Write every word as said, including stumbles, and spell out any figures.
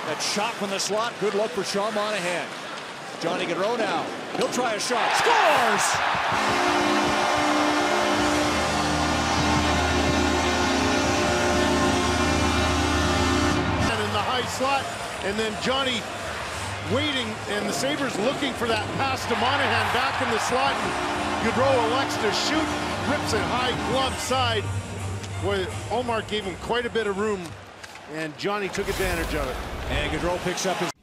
That shot from the slot, good luck for Sean Monahan. Johnny Gaudreau now. He'll try a shot. Scores! And in the high slot, and then Johnny waiting, and the Sabres looking for that pass to Monahan back in the slot. And Gaudreau elects to shoot, rips it high glove side. Boy, Ullmark gave him quite a bit of room, and Johnny took advantage of it. And Gaudreau picks up his